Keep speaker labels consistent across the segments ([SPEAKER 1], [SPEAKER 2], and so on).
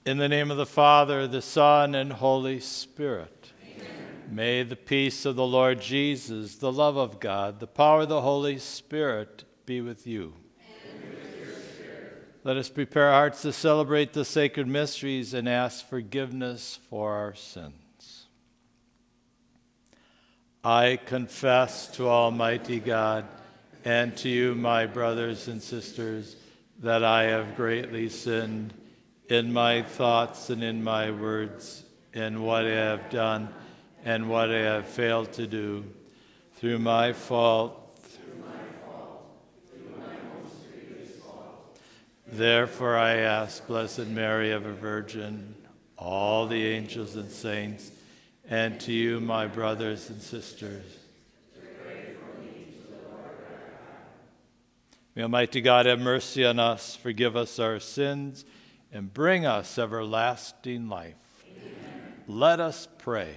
[SPEAKER 1] In the name of the Father, the Son, and Holy Spirit. Amen. May the peace of the Lord Jesus, the love of God, the power of the Holy Spirit be with you. And with your spirit. Let us prepare our hearts to celebrate the sacred mysteries and ask forgiveness for our sins. I confess to Almighty God and to you, my brothers and sisters, that I have greatly sinned in my thoughts and in my words, in what I have done and what I have failed to do, through my fault. Therefore I ask, Blessed Mary, ever Virgin, all the angels and saints, and to you, my brothers and sisters, may Almighty God have mercy on us, forgive us our sins, and bring us everlasting life. Amen. Let us pray.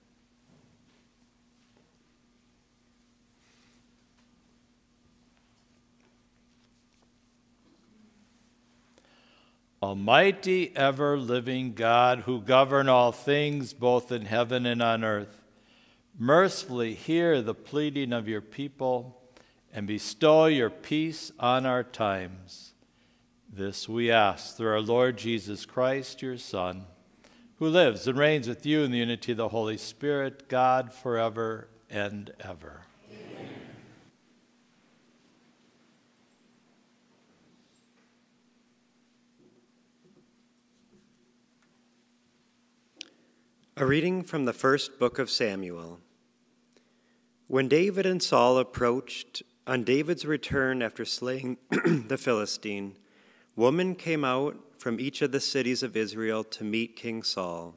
[SPEAKER 1] Almighty, ever-living God, who govern all things both in heaven and on earth, mercifully hear the pleading of your people and bestow your peace on our times. This we ask through our Lord Jesus Christ, your Son, who lives and reigns with you in the unity of the Holy Spirit, God, forever and ever. Amen.
[SPEAKER 2] A reading from the first book of Samuel. When David and Saul approached on David's return after slaying the Philistine, women came out from each of the cities of Israel to meet King Saul,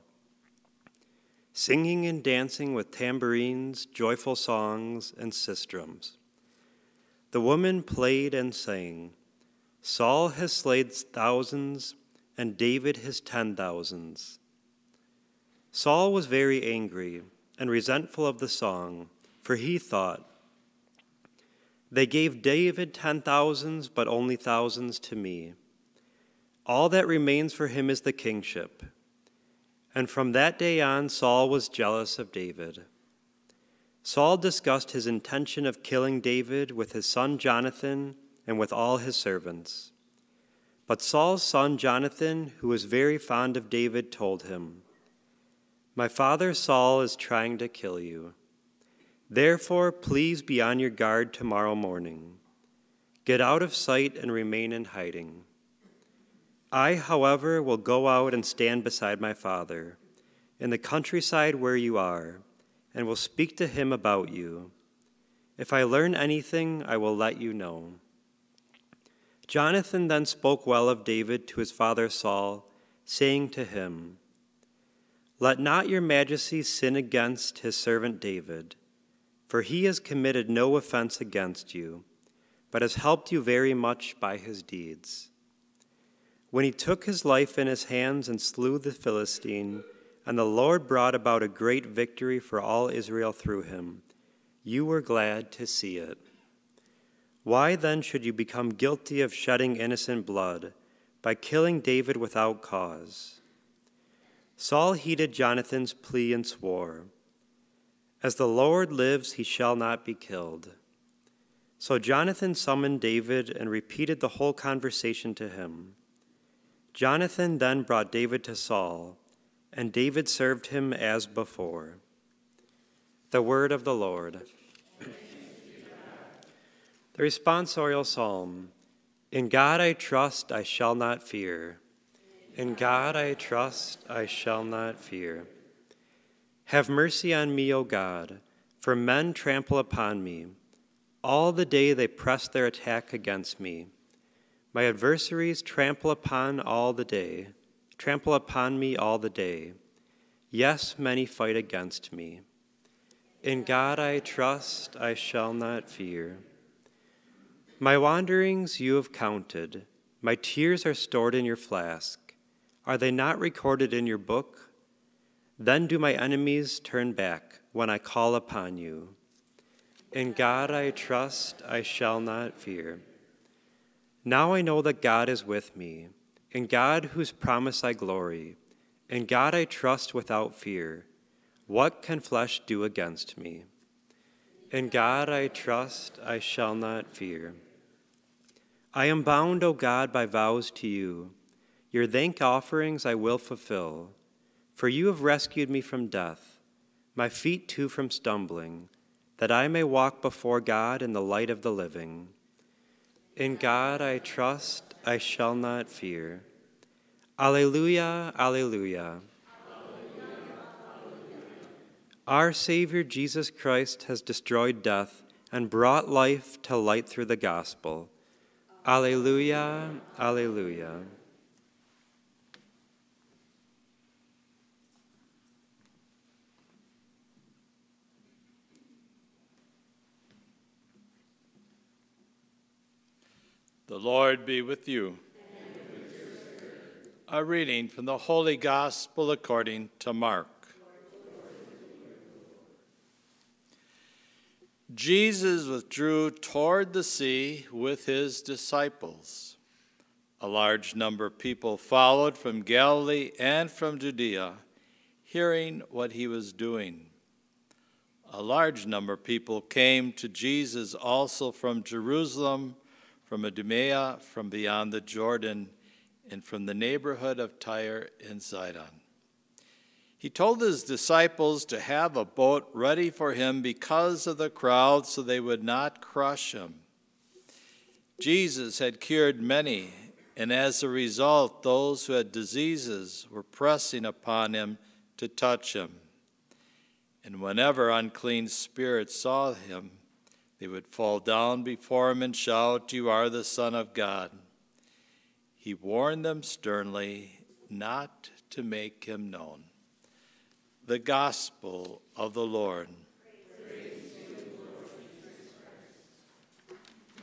[SPEAKER 2] singing and dancing with tambourines, joyful songs, and sistrums. The women played and sang, "Saul has slain thousands, and David his 10,000s." Saul was very angry and resentful of the song, for he thought, "They gave David 10,000s, but only thousands to me. All that remains for him is the kingship." And from that day on, Saul was jealous of David. Saul discussed his intention of killing David with his son Jonathan and with all his servants. But Saul's son Jonathan, who was very fond of David, told him, "My father Saul is trying to kill you. Therefore, please be on your guard tomorrow morning. Get out of sight and remain in hiding. I, however, will go out and stand beside my father, in the countryside where you are, and will speak to him about you. If I learn anything, I will let you know." Jonathan then spoke well of David to his father Saul, saying to him, "Let not your majesty sin against his servant David, for he has committed no offense against you, but has helped you very much by his deeds. When he took his life in his hands and slew the Philistine, and the Lord brought about a great victory for all Israel through him, you were glad to see it. Why then should you become guilty of shedding innocent blood by killing David without cause?" Saul heeded Jonathan's plea and swore, "As the Lord lives, he shall not be killed." So Jonathan summoned David and repeated the whole conversation to him. Jonathan then brought David to Saul, and David served him as before. The word of the Lord. The responsorial psalm. In God I trust, I shall not fear. In God I trust, I shall not fear. Have mercy on me, O God, for men trample upon me. All the day they press their attack against me. My adversaries trample upon me all the day. Yes, many fight against me. In God I trust, I shall not fear. My wanderings you have counted. My tears are stored in your flask. Are they not recorded in your book? Then do my enemies turn back when I call upon you. In God I trust, I shall not fear. Now I know that God is with me. In God whose promise I glory, in God I trust without fear. What can flesh do against me? In God I trust, I shall not fear. I am bound, O God, by vows to you. Your thank offerings I will fulfill. For you have rescued me from death, my feet too from stumbling, that I may walk before God in the light of the living. In God I trust, I shall not fear. Alleluia, alleluia. Our Savior Jesus Christ has destroyed death and brought life to light through the gospel. Alleluia, alleluia.
[SPEAKER 1] The Lord be with you.
[SPEAKER 3] And with your spirit.
[SPEAKER 1] A reading from the Holy Gospel according to Mark. Jesus withdrew toward the sea with his disciples. A large number of people followed from Galilee and from Judea, hearing what he was doing. A large number of people came to Jesus also from Jerusalem, from Idumea, from beyond the Jordan, and from the neighborhood of Tyre and Sidon. He told his disciples to have a boat ready for him because of the crowd, so they would not crush him. Jesus had cured many, and as a result, those who had diseases were pressing upon him to touch him. And whenever unclean spirits saw him, they would fall down before him and shout, "You are the Son of God." He warned them sternly not to make him known. The Gospel of the Lord.
[SPEAKER 3] Praise to you, Lord Jesus Christ.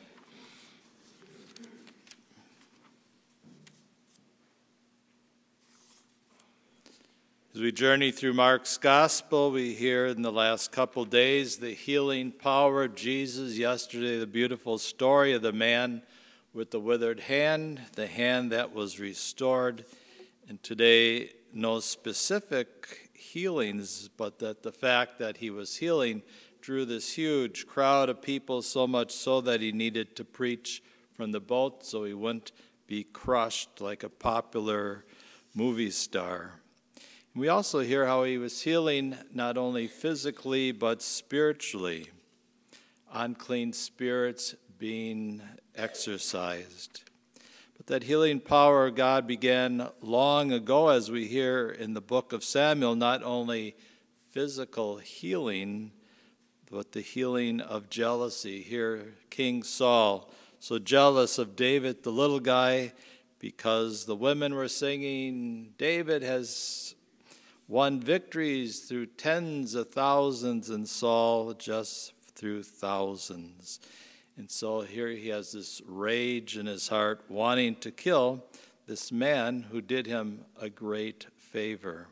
[SPEAKER 1] As we journey through Mark's Gospel, we hear in the last couple days the healing power of Jesus. Yesterday, the beautiful story of the man with the withered hand, the hand that was restored. And today, no specific healings, but that the fact that he was healing drew this huge crowd of people, so much so that he needed to preach from the boat so he wouldn't be crushed like a popular movie star. We also hear how he was healing not only physically but spiritually, unclean spirits being exorcised. But that healing power of God began long ago, as we hear in the book of Samuel, not only physical healing, but the healing of jealousy. Here, King Saul, so jealous of David, the little guy, because the women were singing, "David has won victories through tens of thousands, and Saul just through thousands." And so here he has this rage in his heart, wanting to kill this man who did him a great favor.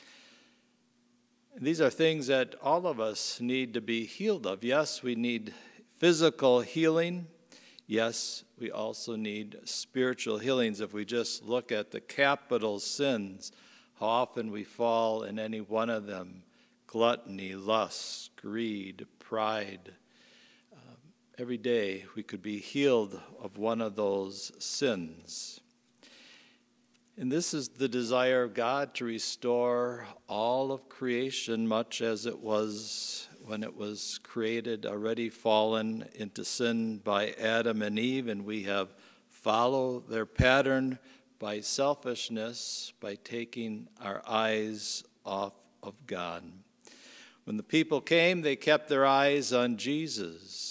[SPEAKER 1] And these are things that all of us need to be healed of. Yes, we need physical healing. Yes, we also need spiritual healings. If we just look at the capital sins, how often we fall in any one of them: gluttony, lust, greed, pride. Every day we could be healed of one of those sins. And this is the desire of God, to restore all of creation much as it was when it was created, already fallen into sin by Adam and Eve, and we have followed their pattern by selfishness, by taking our eyes off of God. When the people came, they kept their eyes on Jesus.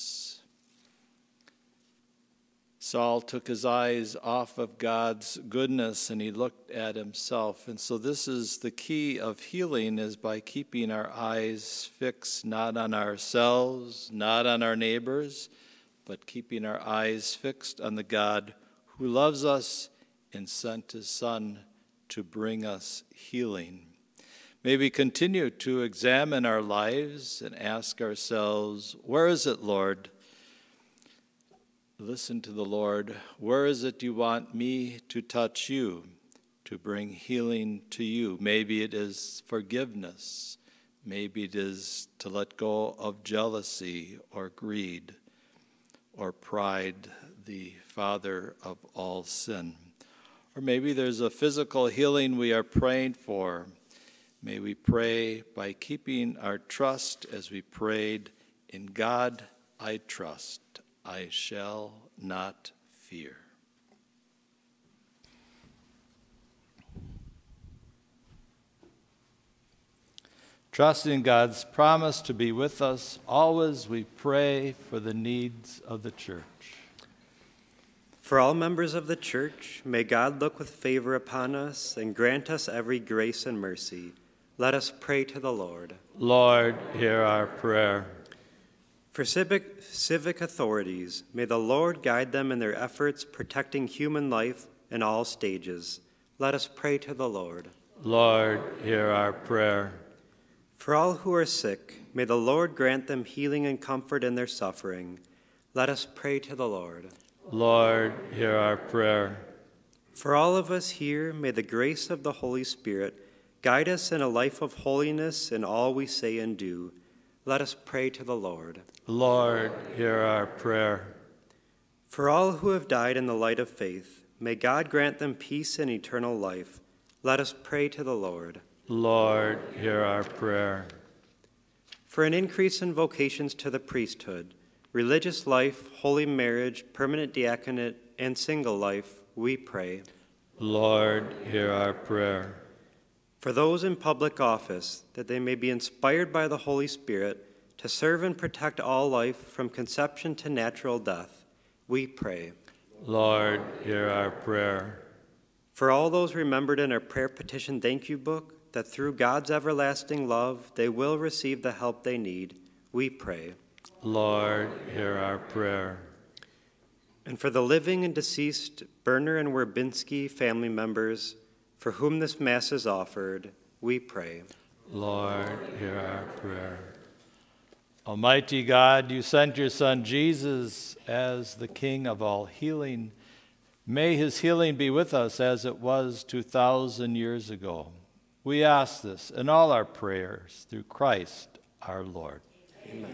[SPEAKER 1] Saul took his eyes off of God's goodness and he looked at himself. And so this is the key of healing, is by keeping our eyes fixed not on ourselves, not on our neighbors, but keeping our eyes fixed on the God who loves us and sent his Son to bring us healing. May we continue to examine our lives and ask ourselves, where is it, Lord, Listen to the Lord. Where is it you want me to touch you, to bring healing to you? Maybe it is forgiveness. Maybe it is to let go of jealousy or greed or pride, the father of all sin. Or maybe there's a physical healing we are praying for. May we pray by keeping our trust as we prayed, "In God I trust. I shall not fear." Trusting God's promise to be with us always, we pray for the needs of the church.
[SPEAKER 2] For all members of the church, may God look with favor upon us and grant us every grace and mercy. Let us pray to the Lord.
[SPEAKER 1] Lord, hear our prayer.
[SPEAKER 2] For civic authorities, may the Lord guide them in their efforts protecting human life in all stages. Let us pray to the Lord.
[SPEAKER 1] Lord, hear our prayer.
[SPEAKER 2] For all who are sick, may the Lord grant them healing and comfort in their suffering. Let us pray to the Lord.
[SPEAKER 1] Lord, hear our prayer.
[SPEAKER 2] For all of us here, may the grace of the Holy Spirit guide us in a life of holiness in all we say and do. Let us pray to the Lord.
[SPEAKER 1] Lord, hear our prayer.
[SPEAKER 2] For all who have died in the light of faith, may God grant them peace and eternal life. Let us pray to the Lord.
[SPEAKER 1] Lord, hear our prayer.
[SPEAKER 2] For an increase in vocations to the priesthood, religious life, holy marriage, permanent diaconate, and single life, we pray.
[SPEAKER 1] Lord, hear our prayer.
[SPEAKER 2] For those in public office, that they may be inspired by the Holy Spirit to serve and protect all life from conception to natural death, we pray.
[SPEAKER 1] Lord, hear our prayer.
[SPEAKER 2] For all those remembered in our prayer petition thank you book, that through God's everlasting love they will receive the help they need, we pray.
[SPEAKER 1] Lord, hear our prayer.
[SPEAKER 2] And for the living and deceased Berner and Werbinski family members, for whom this Mass is offered, we pray.
[SPEAKER 1] Lord, hear our prayer. Almighty God, you sent your Son Jesus as the King of all healing. May his healing be with us as it was 2,000 years ago. We ask this in all our prayers through Christ our Lord.
[SPEAKER 2] Amen.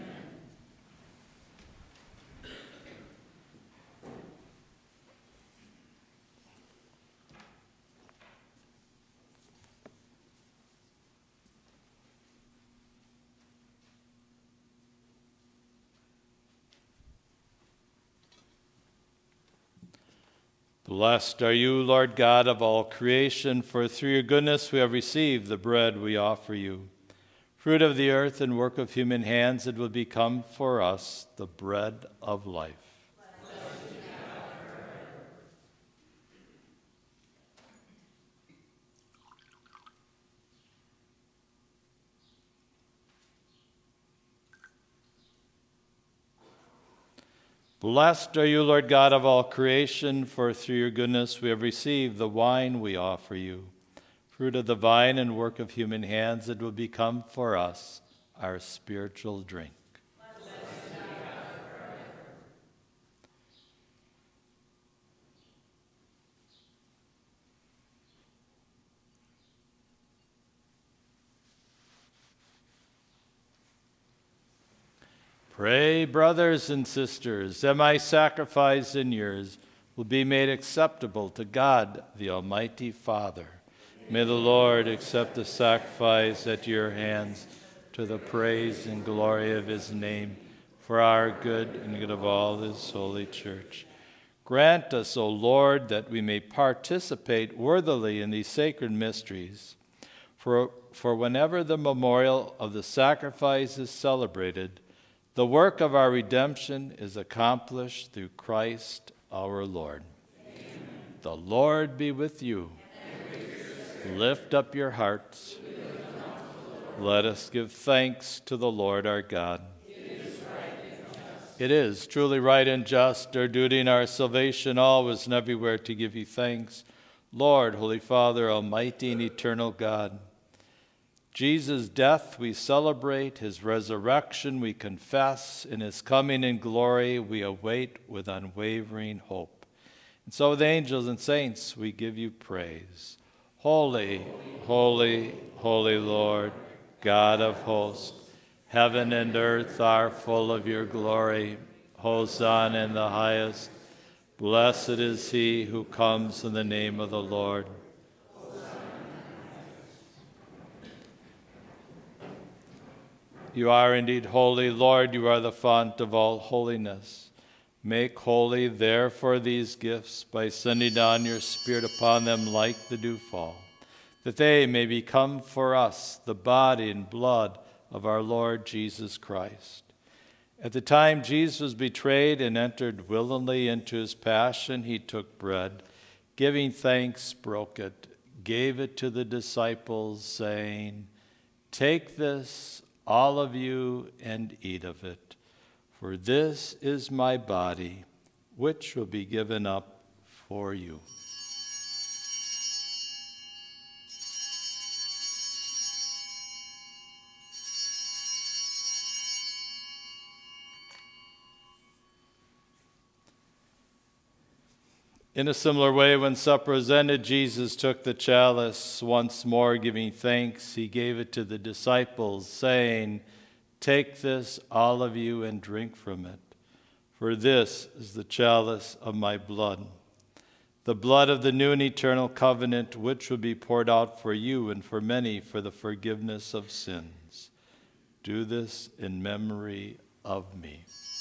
[SPEAKER 1] Blessed are you, Lord God of all creation, for through your goodness we have received the bread we offer you. Fruit of the earth and work of human hands, it will become for us the bread of life. Blessed are you, Lord God of all creation, for through your goodness we have received the wine we offer you. Fruit of the vine and work of human hands, it will become for us our spiritual drink. Pray, brothers and sisters, that my sacrifice and yours will be made acceptable to God, the Almighty Father. May the Lord accept the sacrifice at your hands to the praise and glory of his name, for our good and good of all his holy church. Grant us, O Lord, that we may participate worthily in these sacred mysteries. For whenever the memorial of the sacrifice is celebrated, the work of our redemption is accomplished through Christ our Lord. Amen. The Lord be with you. With lift up your hearts. Let us give thanks to the Lord our God. It is truly right and just, our duty and our salvation, always and everywhere to give you thanks. Lord, Holy Father, Almighty and eternal God, Jesus' death we celebrate, his resurrection we confess, and his coming in glory we await with unwavering hope. And so with angels and saints we give you praise. Holy, holy, holy Lord, God of hosts, heaven and earth are full of your glory. Hosanna in the highest. Blessed is he who comes in the name of the Lord. You are indeed holy, Lord. You are the font of all holiness. Make holy, therefore, these gifts by sending down your Spirit upon them like the dewfall, that they may become for us the body and blood of our Lord Jesus Christ. At the time Jesus was betrayed and entered willingly into his passion, he took bread, giving thanks, broke it, gave it to the disciples, saying, "Take this, all of you, and eat of it, for this is my body, which will be given up for you." In a similar way, when supper was ended, Jesus took the chalice. Once more giving thanks, he gave it to the disciples, saying, "Take this, all of you, and drink from it, for this is the chalice of my blood, the blood of the new and eternal covenant, which will be poured out for you and for many for the forgiveness of sins. Do this in memory of me."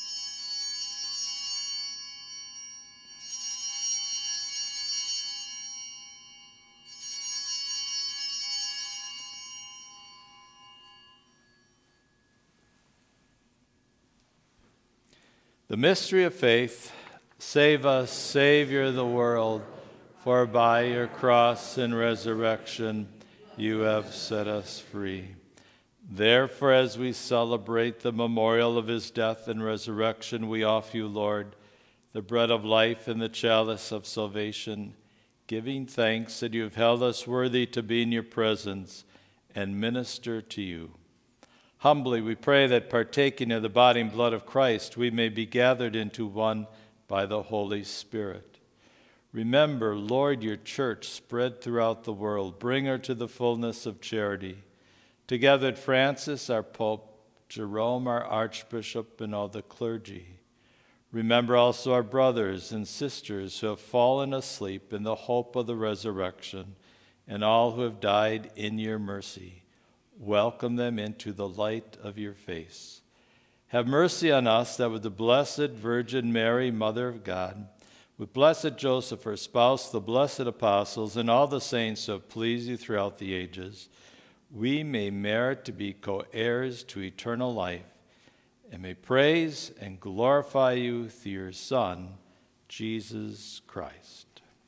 [SPEAKER 1] The mystery of faith. Save us, Savior of the world, for by your cross and resurrection you have set us free. Therefore, as we celebrate the memorial of his death and resurrection, we offer you, Lord, the bread of life and the chalice of salvation, giving thanks that you have held us worthy to be in your presence and minister to you. Humbly we pray that, partaking of the body and blood of Christ, we may be gathered into one by the Holy Spirit. Remember, Lord, your church spread throughout the world. Bring her to the fullness of charity. Together with Francis, our Pope, Jerome, our Archbishop, and all the clergy. Remember also our brothers and sisters who have fallen asleep in the hope of the resurrection, and all who have died in your mercy. Welcome them into the light of your face. Have mercy on us, that with the Blessed Virgin Mary, Mother of God, with blessed Joseph, her spouse, the blessed apostles, and all the saints who have pleased you throughout the ages, we may merit to be co-heirs to eternal life, and may praise and glorify you through your Son, Jesus Christ.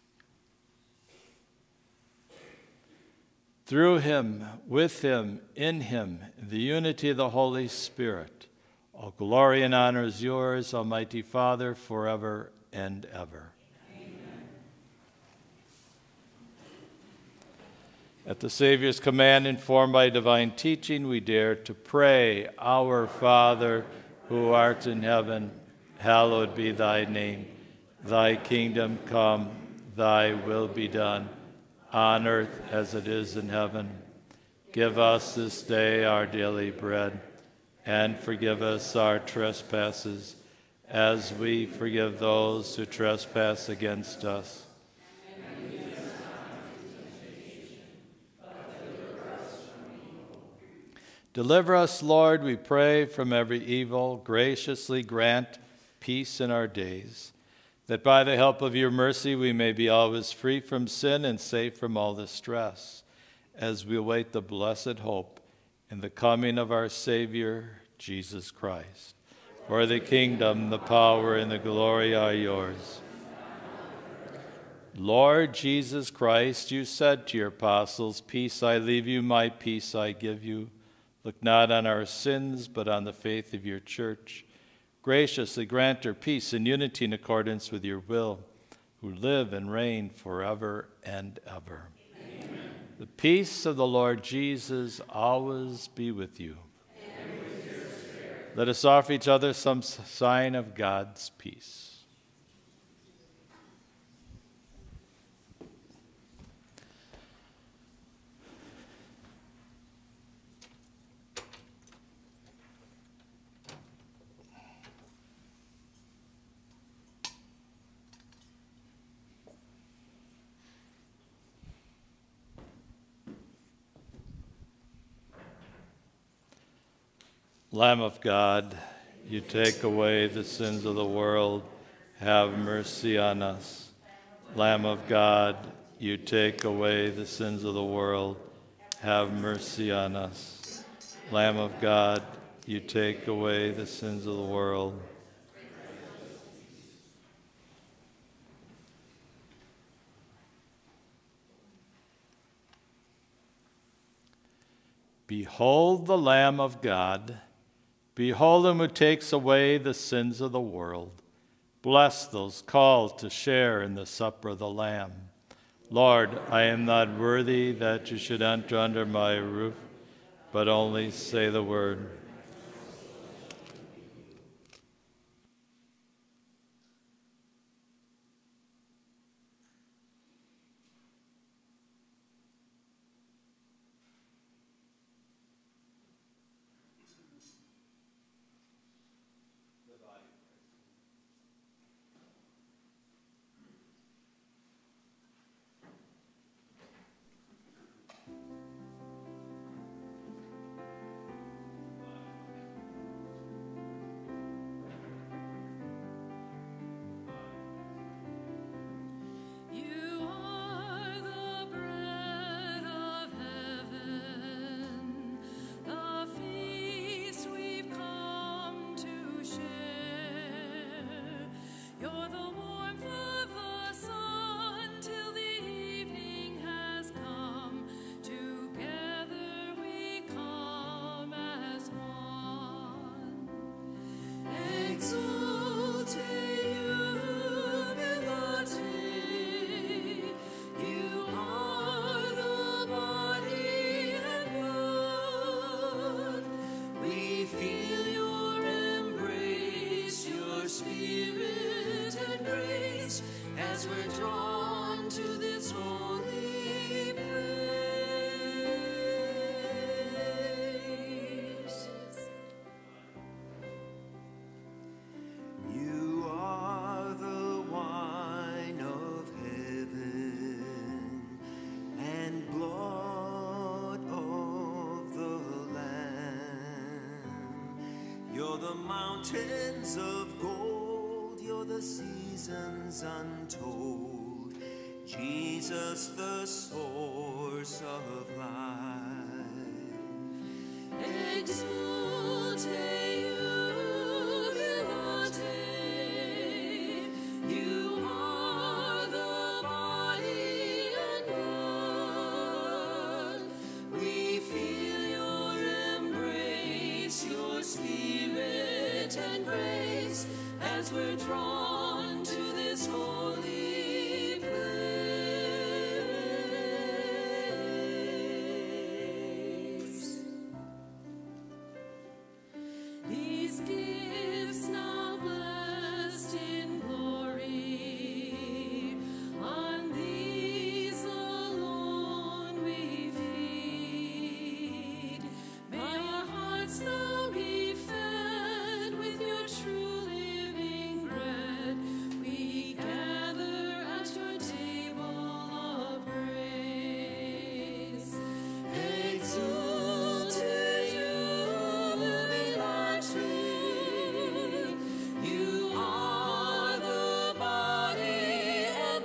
[SPEAKER 1] Through him, with him, in him, in the unity of the Holy Spirit, all glory and honor is yours, Almighty Father, forever and ever. Amen. At the Savior's command, informed by divine teaching, we dare to pray, Our Father, who art in heaven, hallowed be thy name. Thy kingdom come, thy will be done, on earth as it is in heaven. Give us this day our daily bread, and forgive us our trespasses, as we forgive those who trespass against us. And lead us not into temptation, but deliver us from evil. Deliver us, Lord, we pray, from every evil. Graciously grant peace in our days, that by the help of your mercy we may be always free from sin and safe from all distress, as we await the blessed hope in the coming of our Savior, Jesus Christ. For the kingdom, the power, and the glory are yours. Lord Jesus Christ, you said to your apostles, "Peace I leave you, my peace I give you. Look not on our sins, but on the faith of your church. Graciously grant her peace and unity in accordance with your will, who live and reign forever and ever." Amen. The peace of the Lord Jesus always be with you.
[SPEAKER 3] And with your spirit.
[SPEAKER 1] Let us offer each other some sign of God's peace. Lamb of God, you take away the sins of the world, have mercy on us. Lamb of God, you take away the sins of the world, have mercy on us. Lamb of God, you take away the sins of the world. Behold the Lamb of God. Behold him who takes away the sins of the world. Bless those called to share in the supper of the Lamb. Lord, I am not worthy that you should enter under my roof, but only say the word.
[SPEAKER 4] the mountains of gold, you're the seasons untold, Jesus, the source of life.
[SPEAKER 3] Exulte jubilate, you are the body and blood. We feel your embrace, your spirit and grace, as we're drawn to this holy place. These gifts now blessed in glory, on these alone we feed. May our hearts now be fed with your true living bread. We gather at your table of grace. Exulte jubilate, you are the body and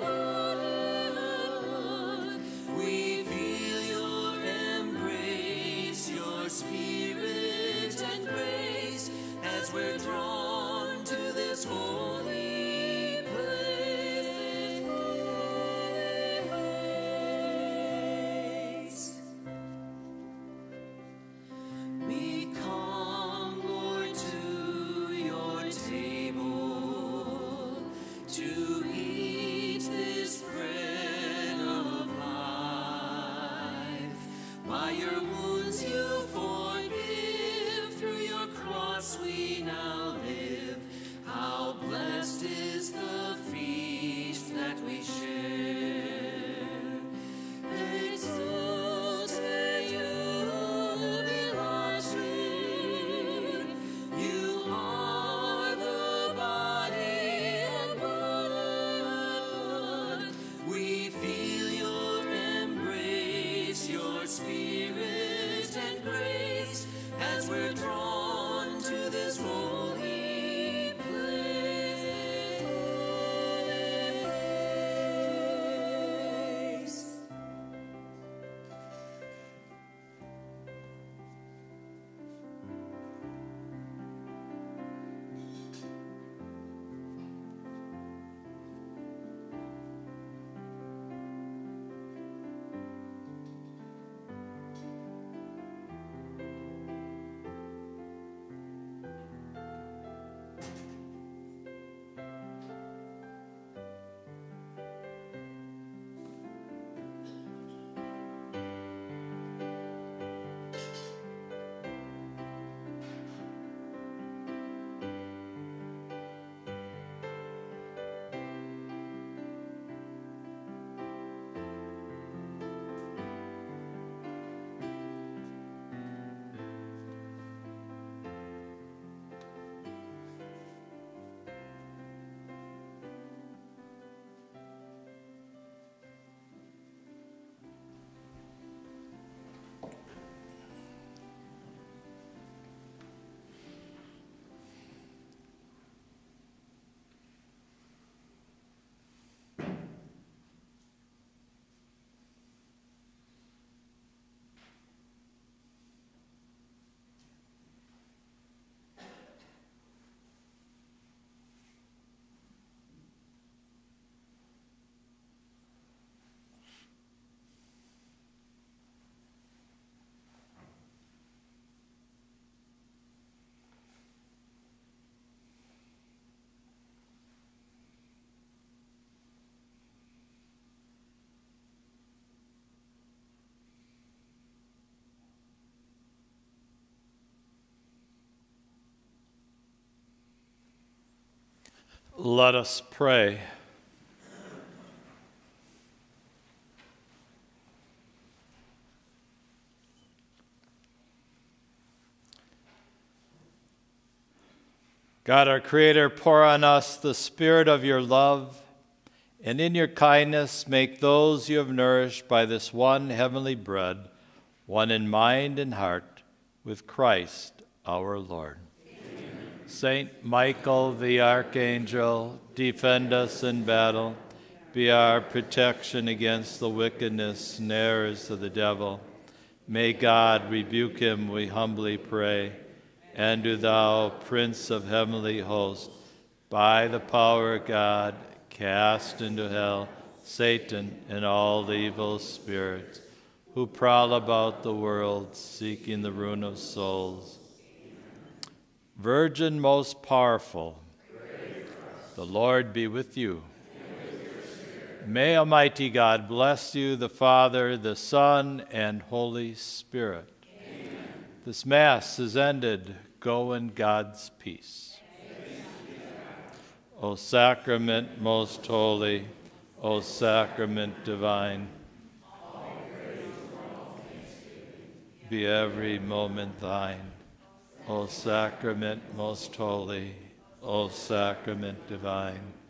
[SPEAKER 3] blood. We feel your embrace, your spirit and grace, as we're drawn to this holy place. We come, Lord, to your table to eat this bread of life.
[SPEAKER 1] Let us pray. God, our Creator, pour on us the spirit of your love, and in your kindness make those you have nourished by this one heavenly bread, one in mind and heart, with Christ our Lord. Amen. Saint Michael the Archangel, defend us in battle. Be our protection against the wickedness, snares of the devil. May God rebuke him, we humbly pray. And do thou, Prince of heavenly hosts, by the power of God, cast into hell Satan and all the evil spirits who prowl about the world seeking the ruin of souls. Virgin most powerful, the Lord be with you. May Almighty God bless you, the Father, the Son, and Holy Spirit. This Mass is ended. Go in God's peace. O sacrament most holy, O sacrament divine, be every moment thine. O sacrament most holy, O sacrament divine.